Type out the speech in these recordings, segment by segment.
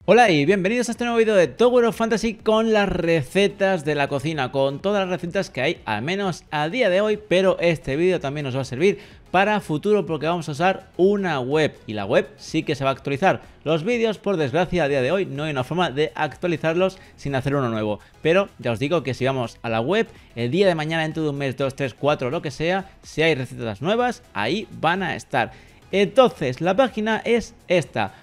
Hola y bienvenidos a este nuevo vídeo de Tower of Fantasy con las recetas de la cocina, con todas las recetas que hay, al menos a día de hoy, pero este vídeo también nos va a servir para futuro porque vamos a usar una web y la web sí que se va a actualizar. Los vídeos, por desgracia, a día de hoy no hay una forma de actualizarlos sin hacer uno nuevo, pero ya os digo que si vamos a la web, el día de mañana, dentro de un mes, 2, 3, 4, lo que sea, si hay recetas nuevas, ahí van a estar. Entonces, la página es esta,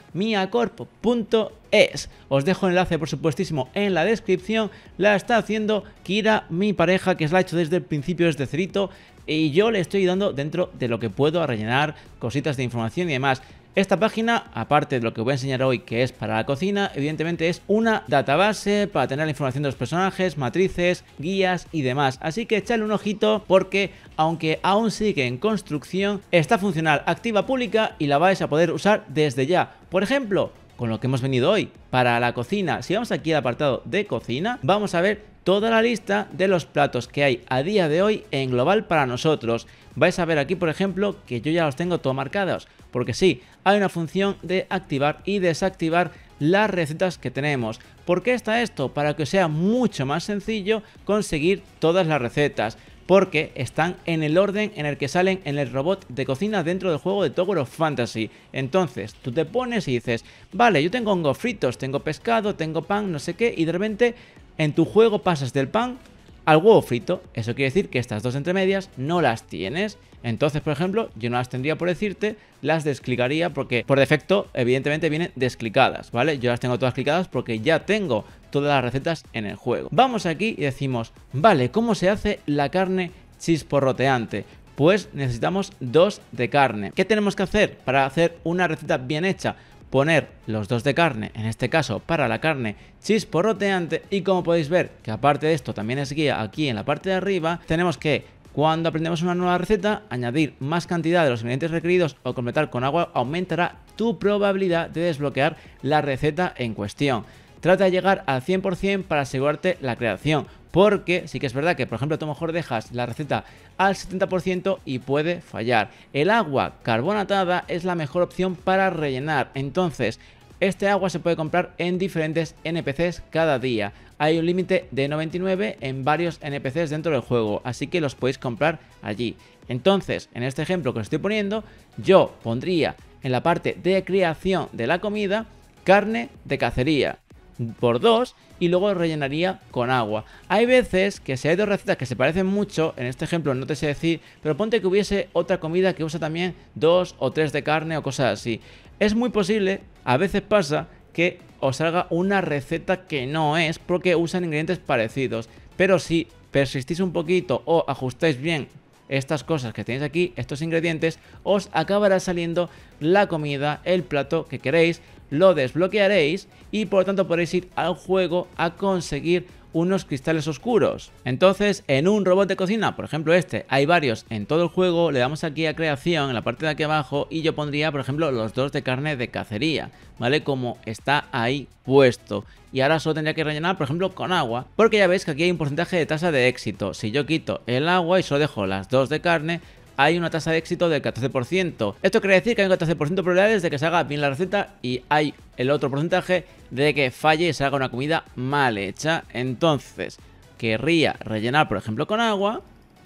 miacorp.es. Os dejo el enlace, por supuestísimo, en la descripción. La está haciendo Kira, mi pareja, que la ha hecho desde el principio, desde cerito, y yo le estoy dando dentro de lo que puedo a rellenar cositas de información y demás. Esta página, aparte de lo que voy a enseñar hoy, que es para la cocina, evidentemente es una database para tener la información de los personajes, matrices, guías y demás. Así que echadle un ojito porque, aunque aún sigue en construcción, está funcional, activa, pública y la vais a poder usar desde ya. Por ejemplo, con lo que hemos venido hoy, para la cocina. Si vamos aquí al apartado de cocina, vamos a ver toda la lista de los platos que hay a día de hoy en global para nosotros. Vais a ver aquí, por ejemplo, que yo ya los tengo todo marcados, porque sí, hay una función de activar y desactivar las recetas que tenemos. ¿Por qué está esto? Para que os sea mucho más sencillo conseguir todas las recetas, porque están en el orden en el que salen en el robot de cocina dentro del juego de Tower of Fantasy. Entonces tú te pones y dices, vale, yo tengo hongos fritos, tengo pescado, tengo pan, no sé qué, y de repente en tu juego pasas del pan al huevo frito. Eso quiere decir que estas dos entremedias no las tienes. Entonces, por ejemplo, yo no las tendría por decirte, las desclicaría porque por defecto, evidentemente, vienen desclicadas, ¿vale? Yo las tengo todas clicadas porque ya tengo todas las recetas en el juego. Vamos aquí y decimos, vale, ¿cómo se hace la carne chisporroteante? Pues necesitamos 2 de carne. ¿Qué tenemos que hacer para hacer una receta bien hecha? Poner los 2 de carne, en este caso para la carne chisporroteante, y como podéis ver, que aparte de esto también es guía aquí en la parte de arriba, tenemos que, cuando aprendemos una nueva receta, añadir más cantidad de los ingredientes requeridos o completar con agua aumentará tu probabilidad de desbloquear la receta en cuestión. Trata de llegar al 100% para asegurarte la creación, porque sí que es verdad que, por ejemplo, tú a lo mejor dejas la receta al 70% y puede fallar. El agua carbonatada es la mejor opción para rellenar. Entonces, este agua se puede comprar en diferentes NPCs cada día. Hay un límite de 99 en varios NPCs dentro del juego, así que los podéis comprar allí. Entonces, en este ejemplo que os estoy poniendo, yo pondría en la parte de creación de la comida carne de cacería por 2 y luego rellenaría con agua. Hay veces que si hay dos recetas que se parecen mucho, en este ejemplo no te sé decir, pero ponte que hubiese otra comida que usa también 2 o 3 de carne o cosas así. Es muy posible, a veces pasa, que os salga una receta que no es porque usan ingredientes parecidos, pero si persistís un poquito o ajustáis bien estas cosas que tenéis aquí, estos ingredientes, os acabará saliendo la comida, el plato que queréis, lo desbloquearéis y por lo tanto podréis ir al juego a conseguir unos cristales oscuros. Entonces, en un robot de cocina, por ejemplo este, hay varios en todo el juego, le damos aquí a creación en la parte de aquí abajo y yo pondría, por ejemplo, los 2 de carne de cacería, ¿vale? Como está ahí puesto. Y ahora solo tendría que rellenar, por ejemplo, con agua, porque ya veis que aquí hay un porcentaje de tasa de éxito. Si yo quito el agua y solo dejo las 2 de carne, hay una tasa de éxito del 14%. Esto quiere decir que hay un 14% de probabilidades de que salga bien la receta y hay el otro porcentaje de que falle y salga una comida mal hecha. Entonces, querría rellenar, por ejemplo, con agua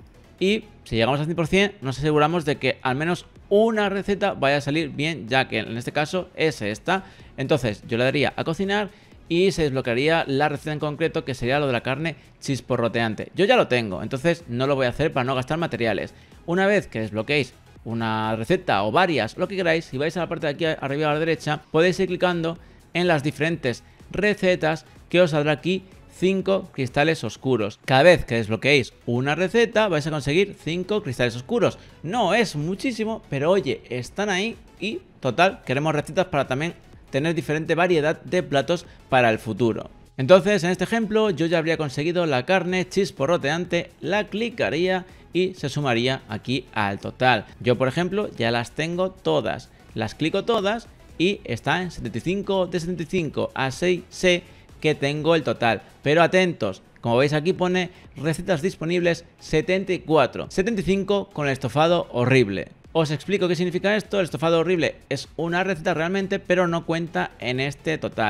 y si llegamos al 100% nos aseguramos de que al menos una receta vaya a salir bien, ya que en este caso es esta. Entonces, yo le daría a cocinar y se desbloquearía la receta en concreto, que sería lo de la carne chisporroteante. Yo ya lo tengo, entonces no lo voy a hacer para no gastar materiales. Una vez que desbloqueéis una receta o varias, lo que queráis, si vais a la parte de aquí arriba a la derecha, podéis ir clicando en las diferentes recetas que os saldrá aquí 5 cristales oscuros. Cada vez que desbloqueéis una receta vais a conseguir 5 cristales oscuros. No es muchísimo, pero oye, están ahí y total, queremos recetas para también tener diferente variedad de platos para el futuro. Entonces, en este ejemplo, yo ya habría conseguido la carne chisporroteante, la clicaría y se sumaría aquí al total. Yo, por ejemplo, ya las tengo todas. Las clico todas y está en 75 de 75. Así sé que tengo el total. Pero atentos, como veis aquí pone recetas disponibles 74. 75 con el estofado horrible. Os explico qué significa esto. El estofado horrible es una receta realmente, pero no cuenta en este total.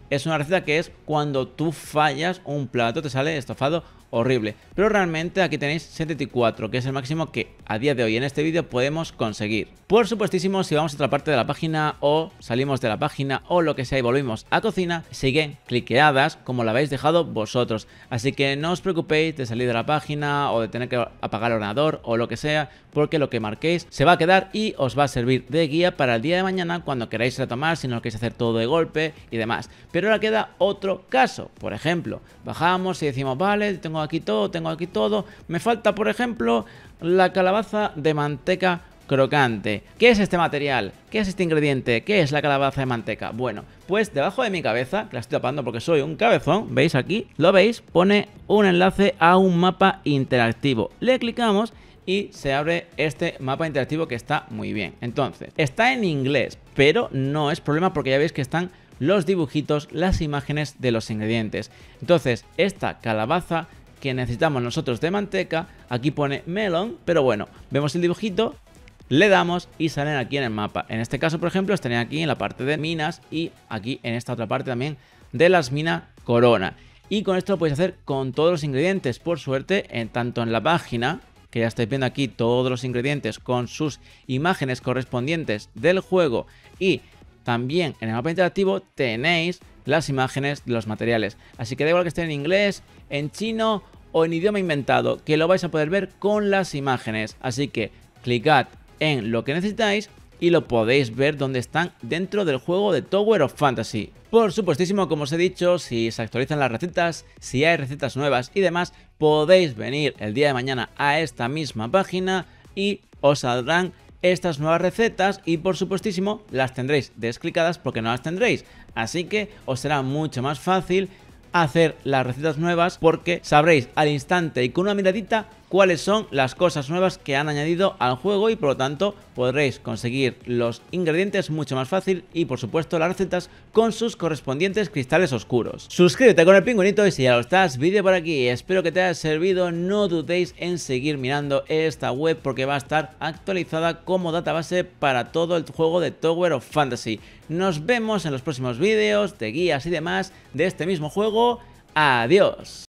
es una receta que es cuando tú fallas un plato, te sale estofado horrible. Pero realmente aquí tenéis 74, que es el máximo que a día de hoy en este vídeo podemos conseguir. Por supuestísimo, si vamos a otra parte de la página o salimos de la página o lo que sea y volvemos a cocina, siguen cliqueadas como la habéis dejado vosotros. Así que no os preocupéis de salir de la página o de tener que apagar el ordenador o lo que sea, porque lo que marquéis se va a quedar y os va a servir de guía para el día de mañana cuando queráis retomar, si no lo queréis hacer todo de golpe y demás. Pero ahora queda otro caso. Por ejemplo, bajamos y decimos, vale, tengo aquí todo, me falta por ejemplo la calabaza de manteca crocante. ¿Qué es este material? ¿Qué es este ingrediente? ¿Qué es la calabaza de manteca? Bueno, pues debajo de mi cabeza, que la estoy tapando porque soy un cabezón, ¿veis aquí? ¿Lo veis? Pone un enlace a un mapa interactivo. Le clicamos y se abre este mapa interactivo que está muy bien. Entonces, está en inglés, pero no es problema porque ya veis que están los dibujitos, las imágenes de los ingredientes. Entonces, esta calabaza que necesitamos nosotros de manteca, aquí pone melon, pero bueno, vemos el dibujito, le damos y salen aquí en el mapa. En este caso, por ejemplo, estarían aquí en la parte de minas y aquí en esta otra parte también de las minas corona. Y con esto lo podéis hacer con todos los ingredientes. Por suerte, tanto en la página, que ya estáis viendo aquí todos los ingredientes con sus imágenes correspondientes del juego, y también en el mapa interactivo tenéis las imágenes de los materiales. Así que da igual que esté en inglés, en chino o en idioma inventado, que lo vais a poder ver con las imágenes. Así que clicad en lo que necesitáis y lo podéis ver donde están dentro del juego de Tower of Fantasy. Por supuestísimo, como os he dicho, si se actualizan las recetas, si hay recetas nuevas y demás, podéis venir el día de mañana a esta misma página y os saldrán estas nuevas recetas y por supuestísimo las tendréis desclicadas porque no las tendréis. Así que os será mucho más fácil hacer las recetas nuevas porque sabréis al instante y con una miradita cuáles son las cosas nuevas que han añadido al juego y por lo tanto podréis conseguir los ingredientes mucho más fácil y por supuesto las recetas con sus correspondientes cristales oscuros. Suscríbete con el pingüinito y si ya lo estás, vídeo por aquí. Espero que te haya servido, no dudéis en seguir mirando esta web porque va a estar actualizada como database para todo el juego de Tower of Fantasy. Nos vemos en los próximos vídeos de guías y demás de este mismo juego. Adiós.